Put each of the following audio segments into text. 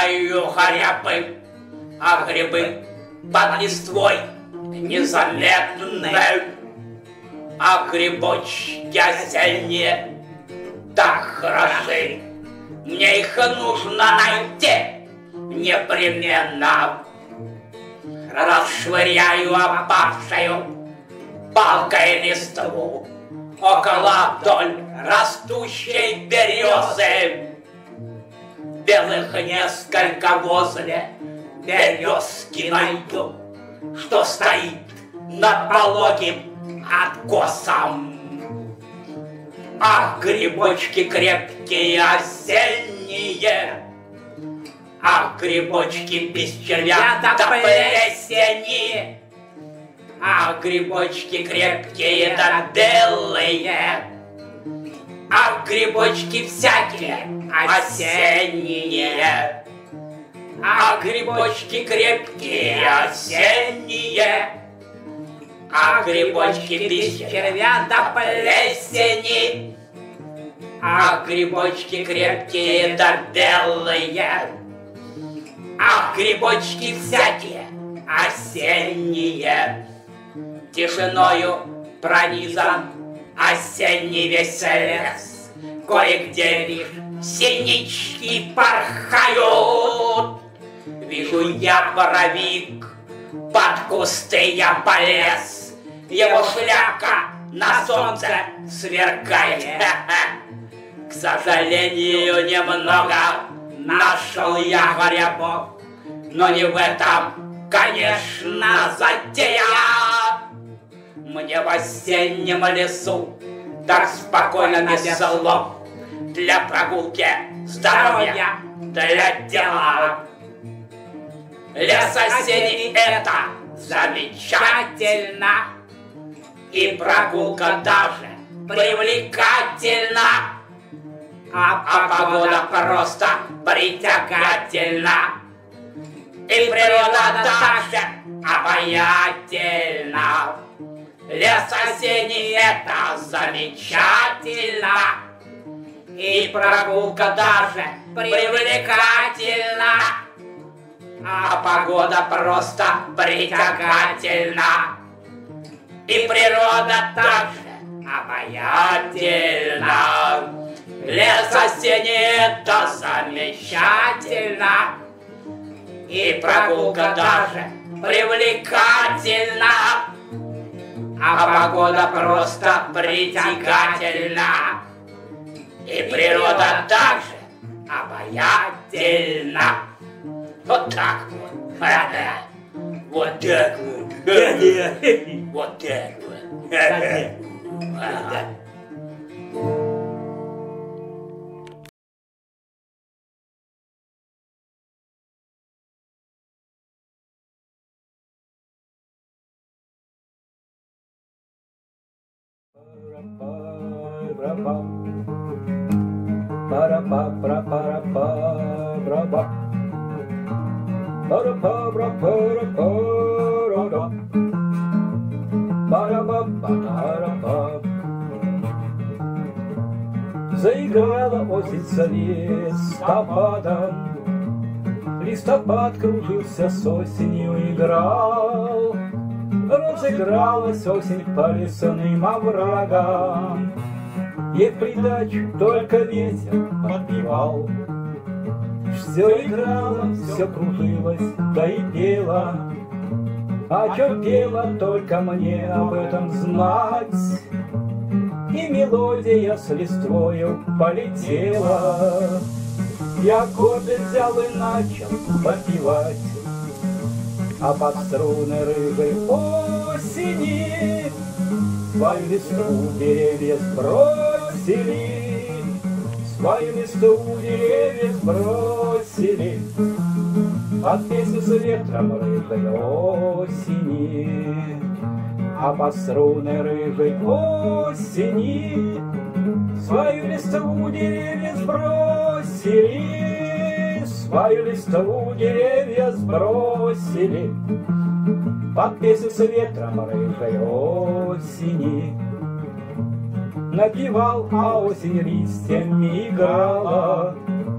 швыряю хрябы, а грибы под листвой незаметны, а грибочки осенние так хороши. Мне их нужно найти непременно. Расшвыряю опавшую палкой листву около вдоль растущей березы. Белых несколько возле березки найду, что стоит над пологим откосом. Ах, грибочки крепкие осенние, ах, грибочки без червя до плесени, ах, грибочки крепкие да белые, ах, грибочки всякие осенние, ах, грибочки крепкие осенние, ах, грибочки без червя до плесени, ах, грибочки крепкие да белые, ах, грибочки всякие осенние. Тишиною пронизан осенний весь лес, кое-где лишь синички порхают. Вижу я боровик, под кусты я полез, его шляпка на солнце сверкает. К сожалению, немного нашел я грибов, но не в этом, конечно, затея. Мне в осеннем лесу так спокойно без слов, для прогулки, здоровья, для дела. Лес осенний — это замечательно, и прогулка даже привлекательна, а погода просто притягательна, и природа даже обаятельна. Лес осенний — это замечательно, и прогулка даже привлекательна, а погода просто притягательна, и природа также обаятельна. Лес осенний — это замечательно, и прогулка даже привлекательна, а погода просто притягательна, и природа также обаятельна. Вот так вот. Вот так вот. Вот так вот. Заиграла осень с листопадом, листопад кружился с осенью, играл. Разыгралась осень по лесным оврагам, и в придачу только ветер подпевал. Все играло, все кружилось, да и пело. А чё пело, только мне об этом знать. И мелодия с листвою полетела. Я аккорды взял и начал подпевать, а под струны рыжей осени свою листву деревья сбросили, свою листву деревья сбросили под песню с ветром рыжей осени. А под струны рыжей осени свою листву деревья сбросили, свою листву деревья сбросили под песню с ветром рыжей осени. Напевал, а осень листьями играла,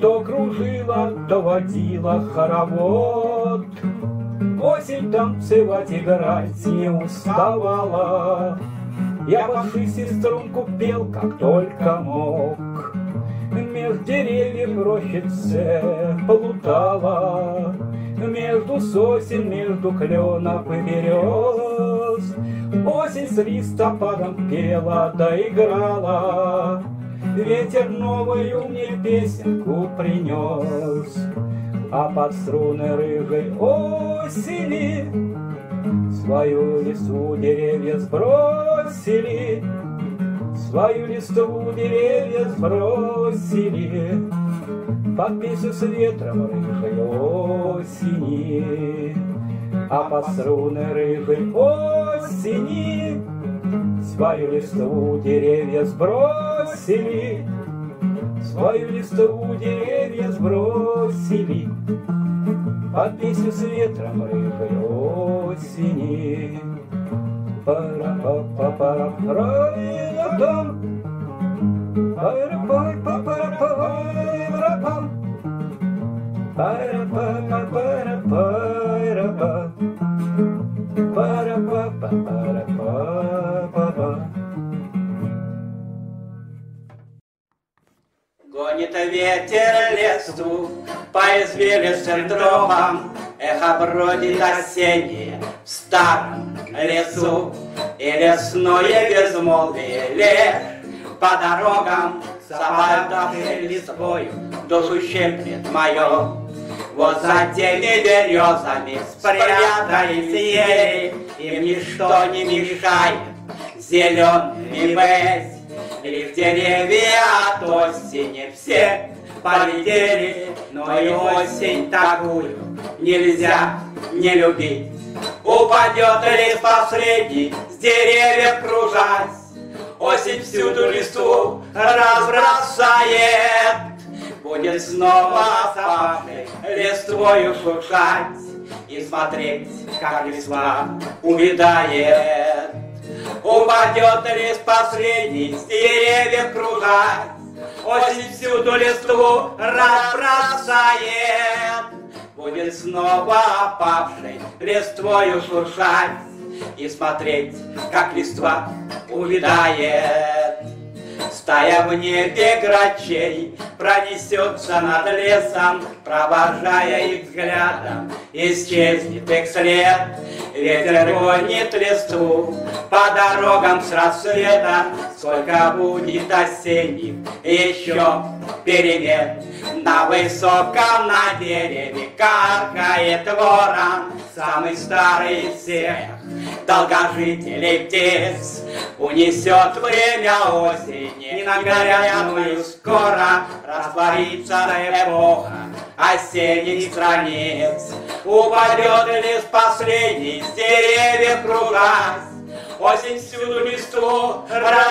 То кружила, то водила хоровод. Осень танцевать, играть не уставала. Я под шести струнку пел, как только мог. Меж деревьев в рощице плутала, между сосен, между кленов и берез. Осень с листопадом пела да играла, ветер новую мне песенку принес. А под струны рыжей осени свою листву деревья сбросили, свою листву деревья сбросили под песню с ветром рыжей осени. А под струны рыжей осени свою листву деревья сбросили, свою листву деревья сбросили под песню с ветром рыжей осени. Пара-па-па-пара-пара-там, пара-па-па-пара-пара-пам, пара-па-па-пара-пара-па, пара-па-па-пара-па-па-па. Гонит ветер листву по извилистым тропам, эхо бродит осеннее в старом лесу, и лесное безмолвие лишь по дорогам с опадавшей листвою душу щиплет мою. Вот за теми березами спрятались ели, им ничто не мешает зелеными быть. Лишь деревья от осени все полетели, но и осень такую нельзя не любить. Упадет лист последний с деревьев кружась, осень всюду листву разбросает. Будет снова опавшей листвою шуршать и смотреть, как листва увядает. Упадет лист последний с деревьев кружать, осень всюду листву разбросает. Будет снова опавшей листвою шуршать и смотреть, как листва увядает. Стая в небе грачей пронесется над лесом, провожая их взглядом, исчезнет их след. Ветер гонит листву по дорогам с рассвета, сколько будет осенних еще перемен. На высоком на дереве каркает ворон, самый старый из всех долгожителей птиц. Унесет время осени на горячую скоро, растворится эпоха осенних страниц. Упадет лист последний с деревьев кружась, осень всюду листву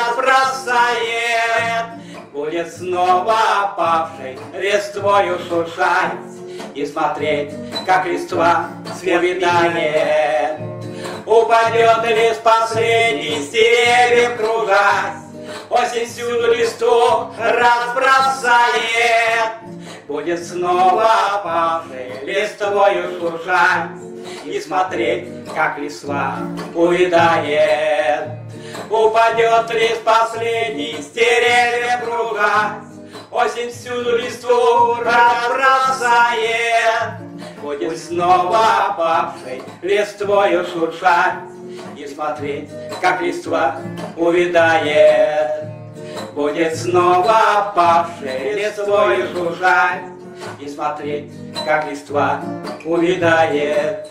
разбросает. Будет снова опавшей листвою шуршать и смотреть, как листва свидает. Упадет лист последний с деревьев кружась, осень всюду листву разбросает. Будет снова опавшей листвою шуршать и смотреть, как листва увядает. Упадет лист последний с деревьев кружась, осень всюду листву разбросает. Будет снова опавшей листвою шуршать и смотреть, как листва увядает. Будет снова опавшей листвою шуршать и смотреть, как листва увядает.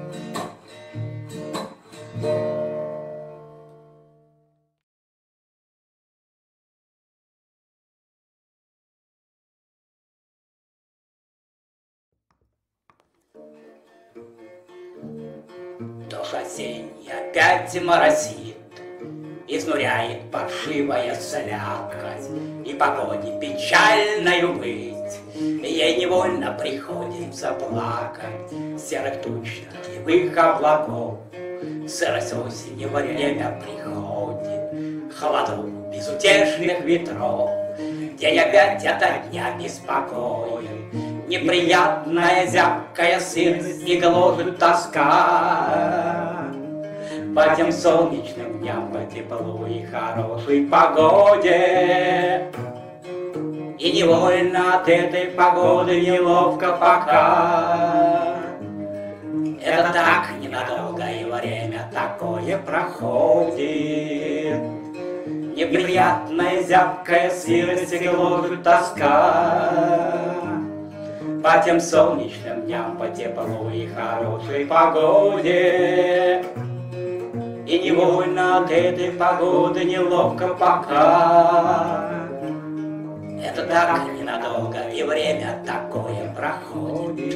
Дождь осенний опять моросит, изнуряет паршивая слякоть, и погоде печальною быть, ей невольно приходится плакать. Серых туч дождевых облаков Сырость осени время приходит, холодов безутешных ветров. День опять от дня беспокоен, неприятная зябкая сырость и гложет тоска. По тем солнечным дням, по теплу и хорошей погоде, и невольно от этой погоды неловко пока. Это так ненадолго, и время такое проходит. Неприятная зябкая сырость и гложет тоска. По тем солнечным дням, по теплу и хорошей погоде, и невольно от этой погоды неловко пока. Это так ненадолго, и время такое проходит.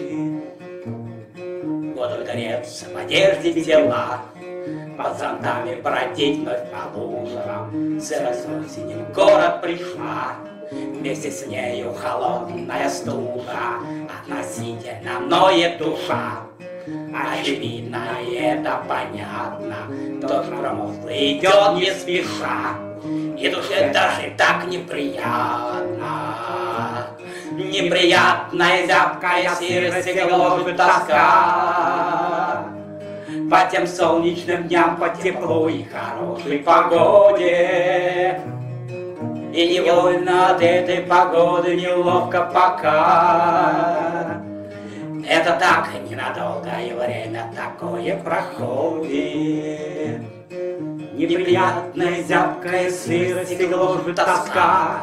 Будут греться в одежде тела, под зонтами бродить вновь по лужам. Сырость осени в город пришла, вместе с нею холодная стужа. Относительно ноет душа, очевидно, и это понятно. Тот промозглый идет не спеша, и душе даже так неприятно. Неприятная зябкая сырость и гложет тоска. По тем солнечным дням, по теплу и хорошей погоде, и невольно от этой погоды неловко пока. Это так ненадолго, и время такое проходит. Неприятная зябкая сырость и гложет тоска.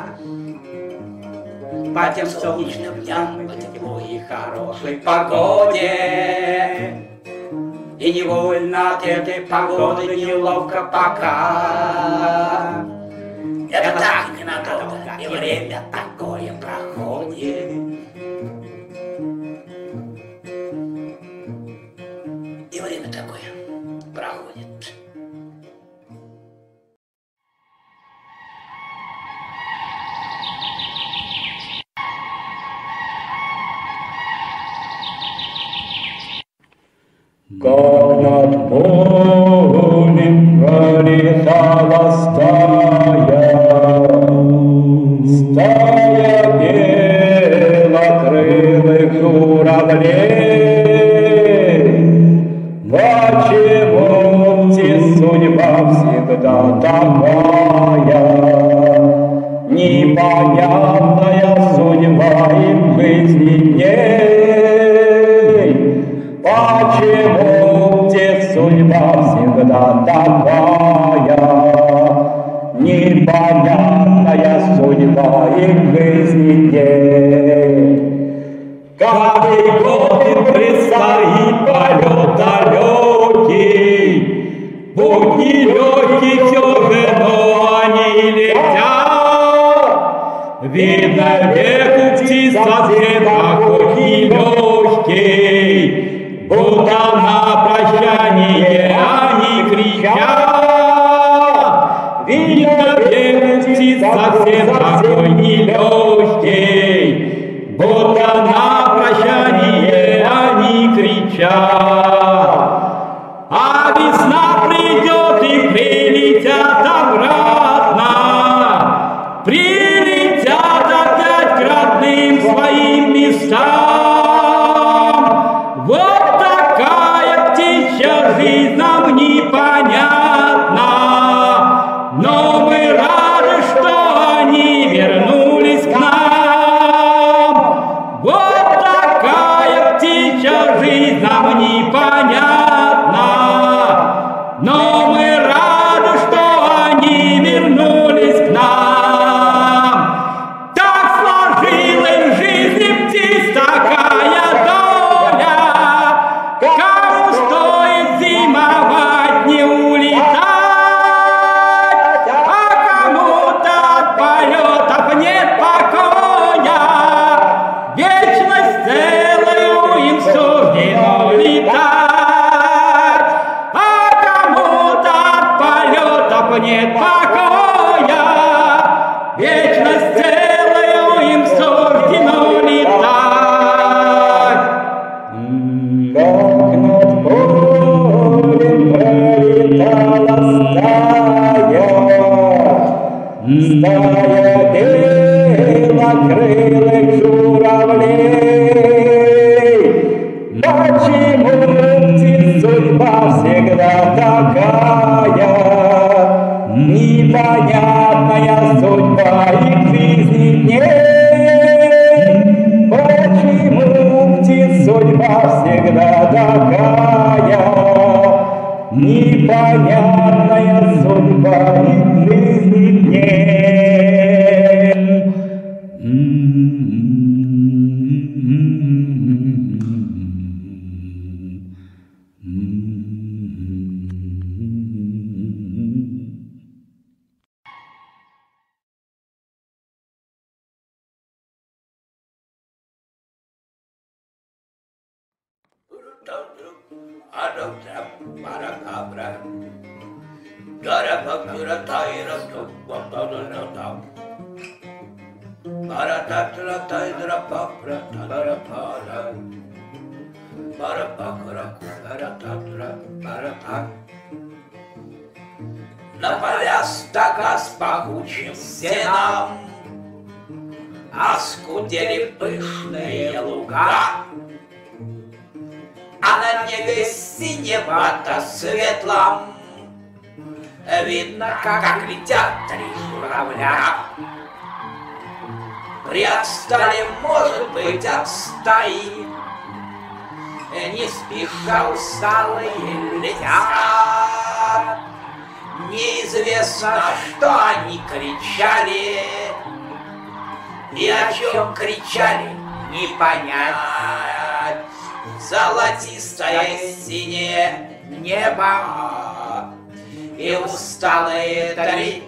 По тем солнечным дням, по теплу и хорошей погоде, и невольно от этой погоды неловко пока. Это так ненадолго, и время такое проходит. И время такое проходит. Как над полем пролетала стая белокрылых журавлей. Почему те судьба всегда такая, непонятная судьба им в жизни дней? Почему судьба всегда такая, непонятная судьба и жизни дней? Каждый год им предстоит полет далекий, путь нелегкий все же, но они летят. Видно, веку птиц совсем такой нелегкий, будто на прощание они кричат. Видно, веку птиц совсем такой нелегкий, будто на прощание они кричат. А весна придет и прилетят обратно, прилетят опять к родным своим местам. Вот такая птичья жизнь нам непонятна, но мы рады, что они вернулись к нам. Вот такая птичья жизнь нам непонятна, но мы рады, что они вернулись к нам. Так сложилась в жизни птиц такая доля, кому стоит зимовать, не улетать, а кому-то от полетов нет покоя. Вечность целую им суждено летать, а кому-то от полетов нет покоя. Вечность целую им суждено летать. Как над полем стая белокрылых журавлей. Почему птиц судьба всегда такая? Непонятная судьба их жизни дней. Почему птиц судьба всегда такая? Непонятная судьба их жизни дней. На поля стога с пахучим сеном оскудели пышные луга, а на небе синевато светлом видно, как летят три журавля. Приотстали, может быть, от стаи, не спеша усталые летят. Неизвестно, что они кричали, и о чем кричали, не понять. Золотистое синее небо и усталые три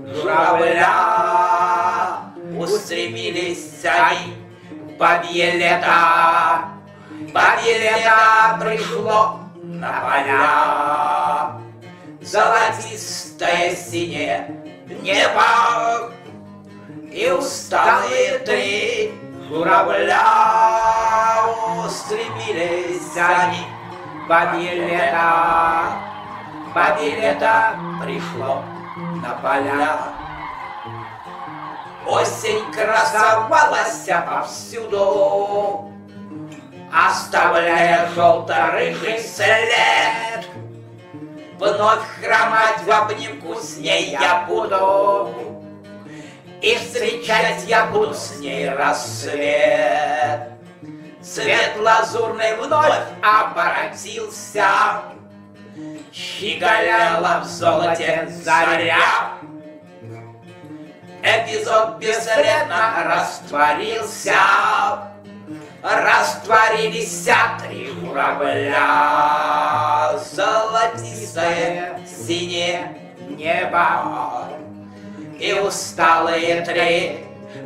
журавля. Устремились они в бабье лето. Бабье лето пришло на поля. Золотистое синее небо и усталые три журавля. Устремились они в бабье лето. Бабье лето пришло на поля. Осень красовалась повсюду, оставляя желто-рыжий след. Вновь хромать в обнимку с ней я буду, и встречать я буду с ней рассвет. Цвет лазурный вновь обратился, щеголяла в золоте заря. Эпизод бесследно растворился, растворились три журавля. Золотистое синее небо и усталые три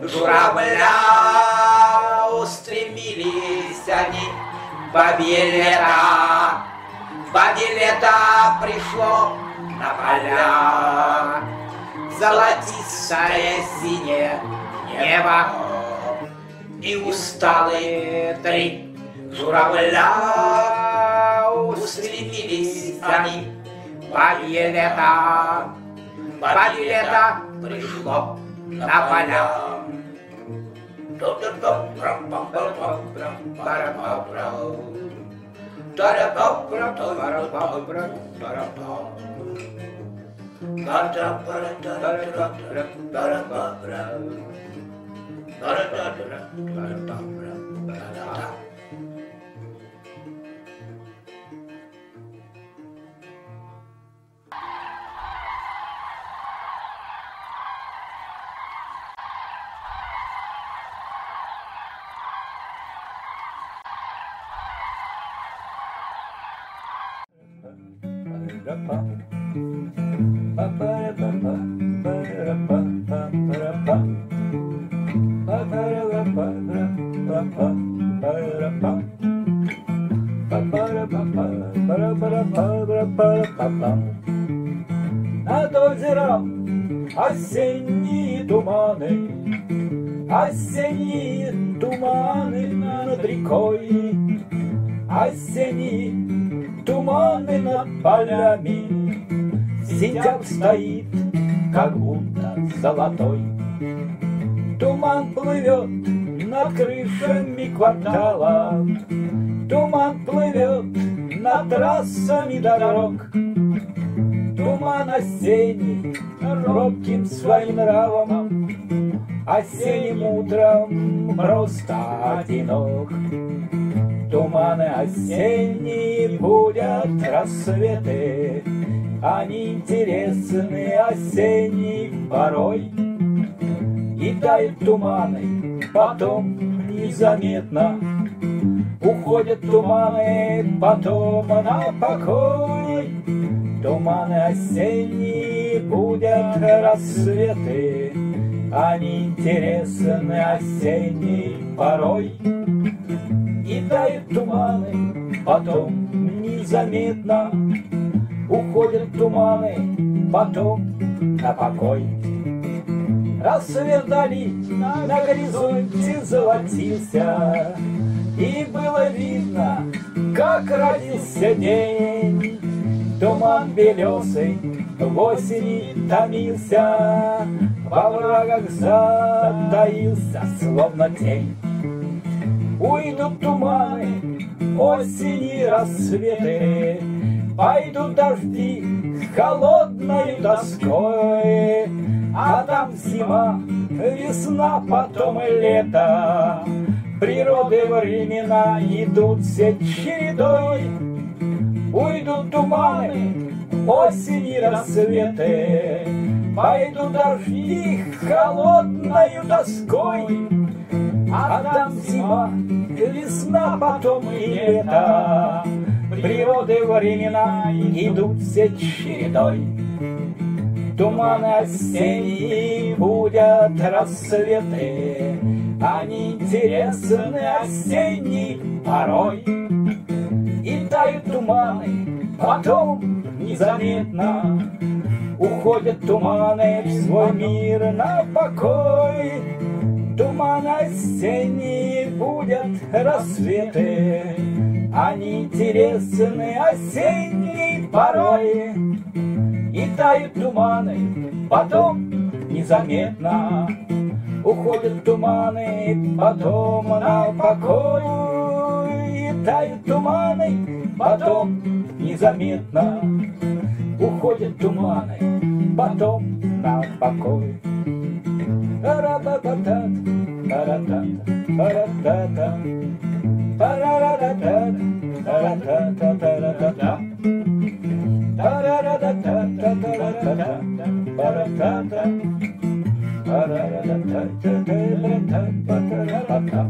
журавля. Устремились они в бабье лето. Бабье лето пришло на поля. Золотистое синее небо и усталые три журавля. Устремились они в бабье лето. Бабье лето пришло на поля. Над озером осенние туманы, осенние туманы над рекой, осенние туманы над полями. сентябрь стоит, как будто золотой. Туман плывет над крышами квартала, туман плывет над трассами дорог. Туман осенний, робким своим нравом, осенним утром просто одинок. Туманы осенние будят рассветы, они интересны осенней порой. И тают туманы, потом незаметно уходят туманы, потом на покой. Туманы осенние будут рассветы, они интересны осенней порой. И тают туманы, потом незаметно уходят туманы, потом на покой. Рассвет вдали на горизонте золотился, и было видно, как родился день. Туман белесый в осени томился, во врагах затаился, словно тень. Уйдут туманы, осени рассветы, пойдут дожди холодною тоской. А там зима, весна, потом и лето, природы времена идут все чередой. Уйдут туманы, осени рассветы, пойдут дожди холодною тоской. А там зима, весна, потом и лето, природы времена идут все чередой. Туманы осенние будут рассветы, они интересны осенней порой. И тают туманы, потом незаметно уходят туманы в свой мир на покой. Туманы осенние будут рассветы, они интересны осенней порой. И тают туманы, потом незаметно уходят туманы, потом на покой. И тают туманы, потом незаметно уходят туманы, потом на покой. Та-ра-та-та-та, та-ра-та-та, та-ра-та-та, та-ра-та-та, та-ра-та-та.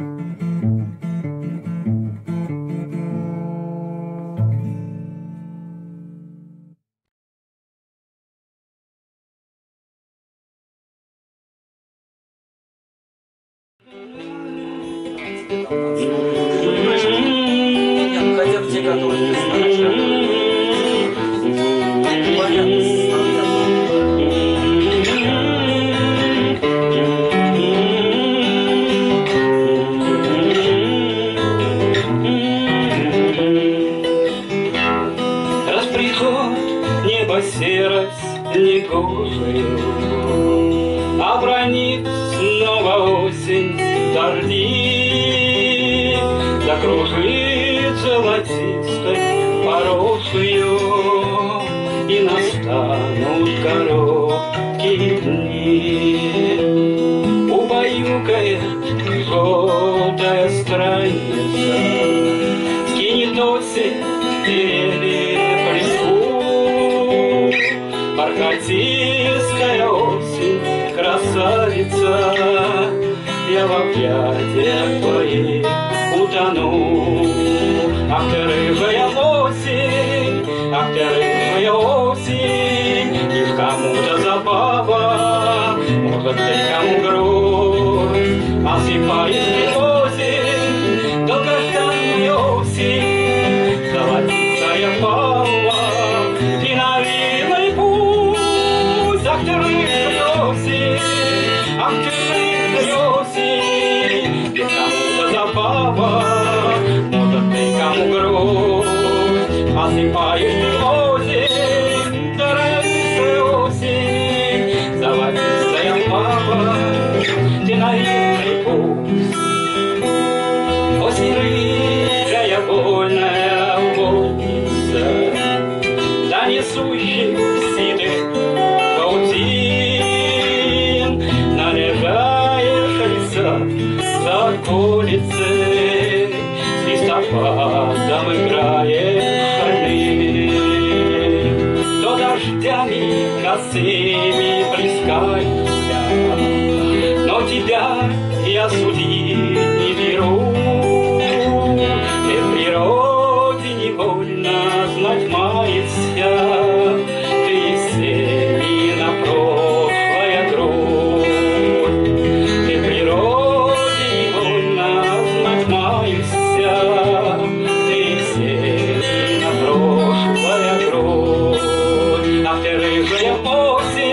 Хотя бы те, которые не знаешь, Распрягет небо серость легкую, обронит снова осень дожди, закружит золотистой поросшую, и настанут короткие дни. Убаюкает желтая страница, скинет осень перед леску. Бархатистая осень, красавица, я в объятиях твоих утону. Ах ты рыжая осень, ах ты рыжая осень, и в кому-то забава, может ты кому грусть, осыпает осень, долгожданная осень, золотистая палва, и навилай пусть. Ах ты рыжая осень, ах ты рыжая осень, и в кому-то забава, может ты кому грусть, всеми плескаешься, но тебя я судить не беру. Ты в природе невольно знать маешься, ты Есенина прошлая грудь. Ты в природе невольно знать маешься, ты Есенина прошлая грудь. Ах ты рыжая осень,